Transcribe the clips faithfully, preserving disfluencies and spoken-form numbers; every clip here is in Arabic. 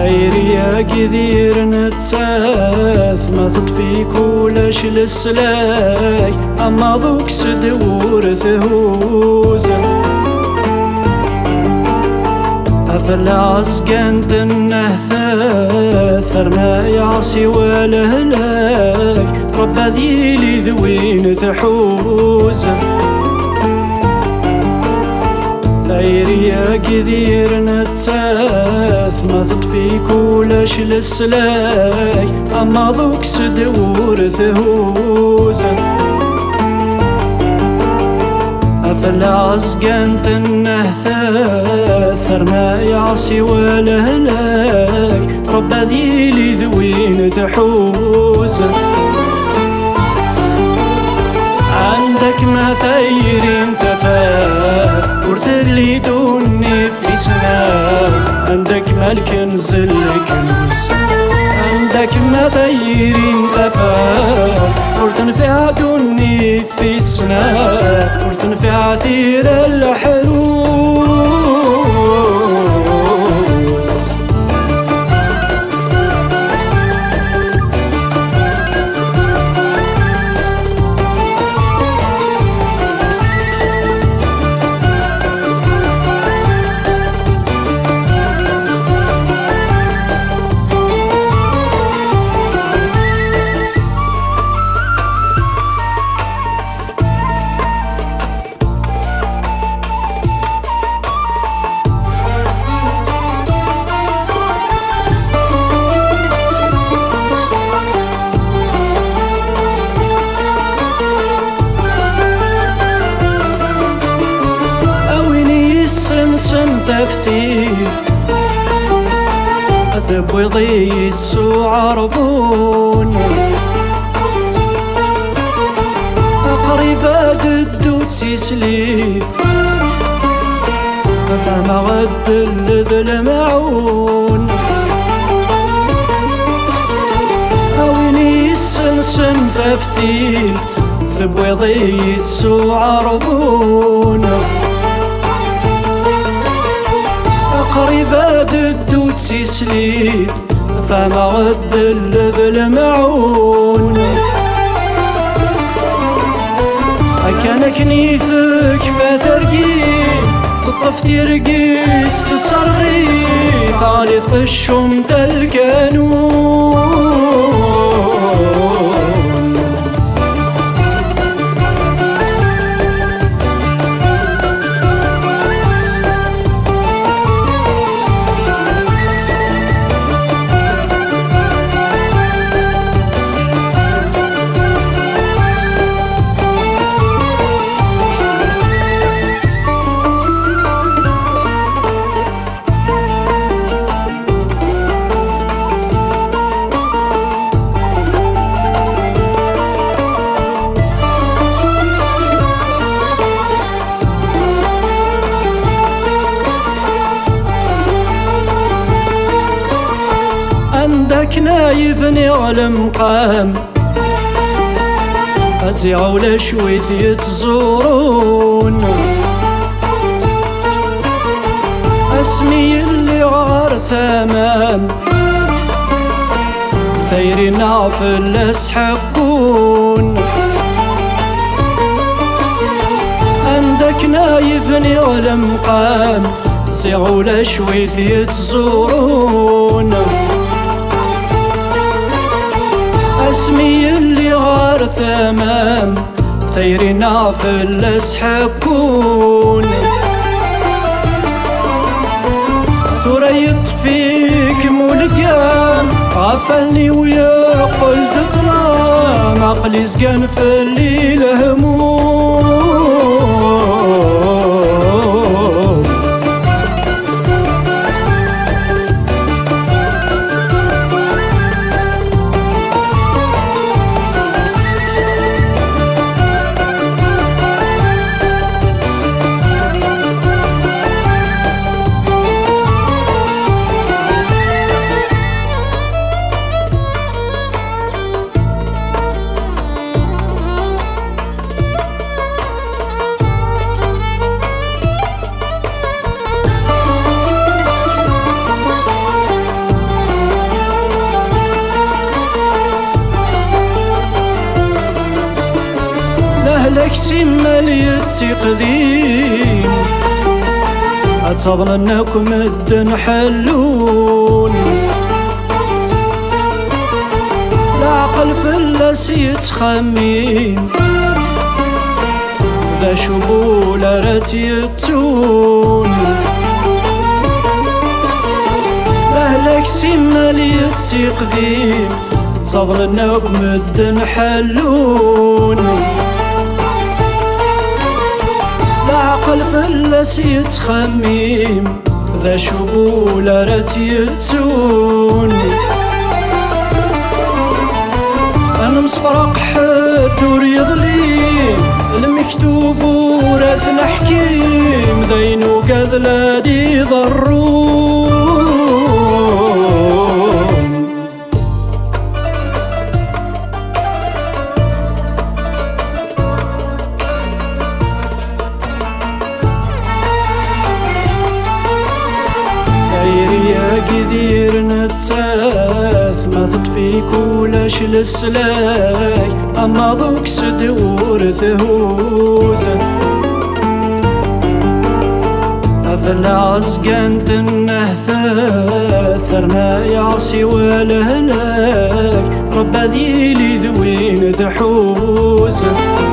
دايري يا كثير نتساث ما تطفي كلش للسلاي أما ذوك سدور ثهوزا أفلا عزقنت النهثاثر ما يعصي والهلاك رب ذي لي ذوين تحوزا دايري يا كثير نتساث ما تطفي كلش للسلاي أما ذوك سدور ثهوزا أفلا عزقنت النهثاثر ما يعصي والهلاك رب ذي لي ذوين تحوزا عندك ما ثير تفاك ورثلي دوني في سناك عندك ما الكنز الكنوز عندك ما ثير تفاك ورثنفع دوني في سناك ورثنفع ثير الحروز سن تفثير أثب وضيت سو عربون أقربا ددو تسليث فما غد الذل معون أويني السن سن تفثير ثب وضيت سو عربون قريبا ددو تسليث فما غد الذل معون أكان كنيثك فترقيت تطف ترقيت تصرغيت عاليث قشم تلكانون عندك نايفني والمقام أزيع ولشويث يتزورون اسمي اللي غار ثمام ثيري نافل اسحقون عندك نايفني والمقام أزيع ولشويث يتزورون اسمي اللي غار ثمام ثيري نافل اسحقون ثريط فيك ملقام غفلني ويا قلت ظلام عقلي سقن في الليل هموم لهلك سما ليتقديم أتظن أنكم الدن حلون العقل فلاس يتخمم ذا شبولة رات يتون لهلك سما ليتقديم تظن أنكم الدن حلون العقل فلاس يتخمم ذا شبولة رات يتون أنا مصفرق حد يظليم المكتوب ورث الحكيم ذينو قد لادي ضرون كثير نتساث ما تطفي كولاش للسلاي أما ذوك سدور ثهوزة أفل عزقان تنهثا ثرنا يعصي والهلاك رب ذيلي ذوين ذحوزة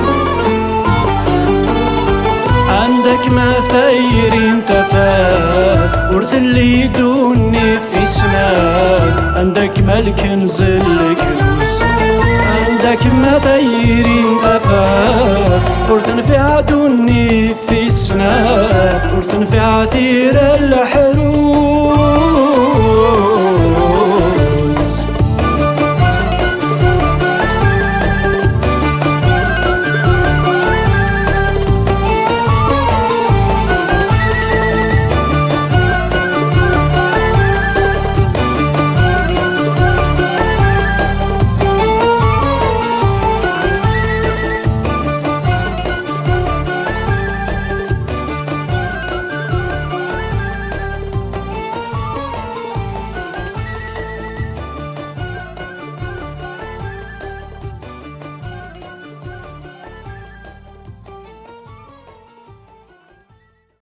عندك ما ثيرين تفاث ورث اللي دوني في سناك عندك ملك نزل كنوز عندك ما ثيرين تفاث ورث نفع دوني في سناك ورث نفع عثير اللحم